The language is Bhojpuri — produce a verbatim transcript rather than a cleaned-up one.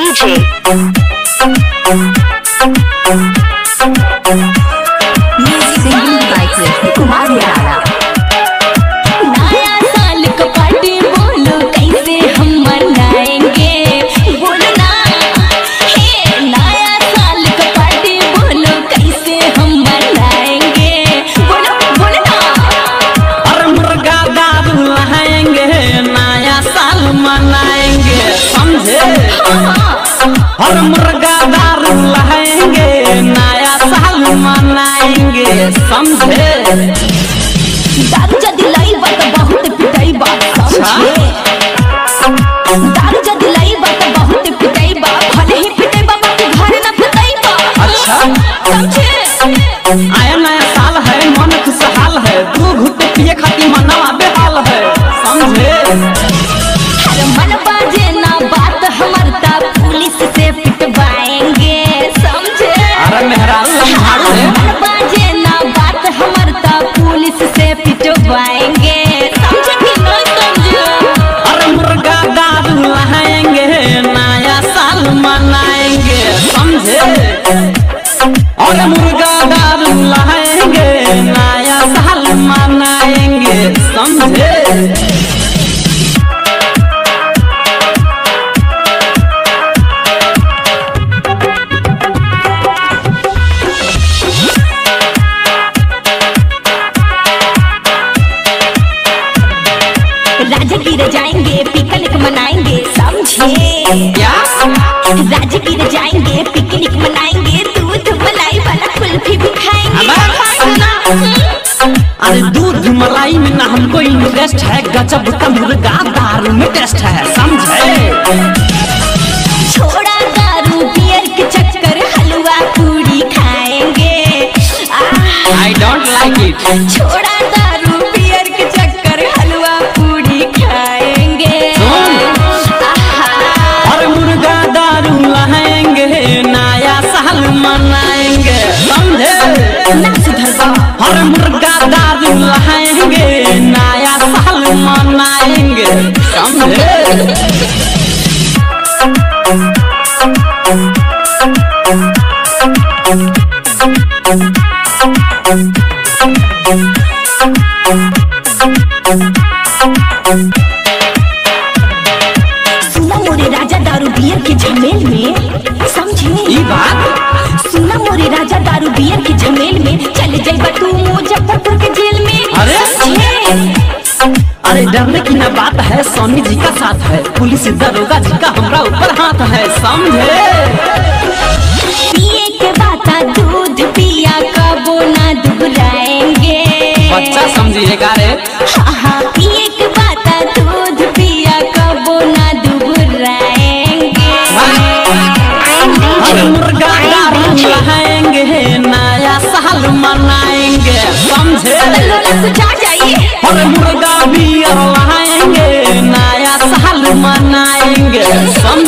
DJ singing by Kumar Nirala. नया साल का पार्टी बोलो कैसे हम मनाएंगे, बोलो ना। हे नया साल का पार्टी बोलो कैसे हम मनाएंगे, बोलो बोलो ना। और मुर्गा दारू लाएंगे, नया साल मनाएंगे, समझे? और मुर्गा दारू लाएंगे, नया साल मनाएंगे, समझे? दारू जदी लाई बात बहुत पिटाई बात, समझे? दारू जदी लाई बात बहुत पिटाई बात, भले ही पिटाई बाबा के घर न पिटाई बात। अच्छा समझे? आया नया साल है, मन खुशहाल है, दो घुट पिए खाती मनवा बेहाल है, समझे? हर मन बाजे ना बात हमर ता पुलिस से पिटवाएंगे, समझे? अरे मेहरा हर मन बाजे ना बात हमर ता पुलिस से पिटवाएंगे, समझे कि नहीं समझे? और मुर्गा दारू लाएंगे, नया साल मनाएंगे, समझे? और मुर्गा दारू लाएंगे, नया साल मनाएंगे, समझे? राजगीर जाएंगे पिकनिक मनाएंगे, समझे? क्या? राजगीर जाएंगे पिकनिक मनाएंगे, दूध मलाई वाला कुल्फी भी खाएंगे। अरे दूध मलाई में ना हमको इंटरेस्ट है, गजब का मुर्गा दारू में टेस्ट है, समझे? छोड़ा दारू बियर के चक्कर, हलवा पूरी खाएंगे। I don't like it. छोड़ा दारू बियर के चक्कर, हलवा पूरी खाएंगे। और मुर्गा दारू लाएंगे, नया साल मनाएंगे, समझे? ना सुधरवा। और मुर्गा दारू लाएंगे, नया साल मनाएंगे, समझे? सुना मोरे राजा दारू बियर के झमेल में, समझे? ई बात सुना मोरे राजा दारू बियर के झमेल में, चल जाइबा तू मुजफ्फरपुर के जेल में। अरे समझे? अरे डरने की ना बात है, स्वामी जी का साथ है, पुलिस दरोगा जी का हमरा ऊपर हाथ है, समझे? पिए के बाता दूध पिया कबो ना दुबराएंगे। बच्चा समझिएगा रे। हाँ हाँ पिए के बाता दूध पिया कबो ना दुबराएंगे। और मुर्गा दारू लाएंगे, नया साल मनाएंगे, समझे? लोला कुछ आ जाइए। और मुर्गा भी लाएंगे, नया साल मनाएंगे, समझे?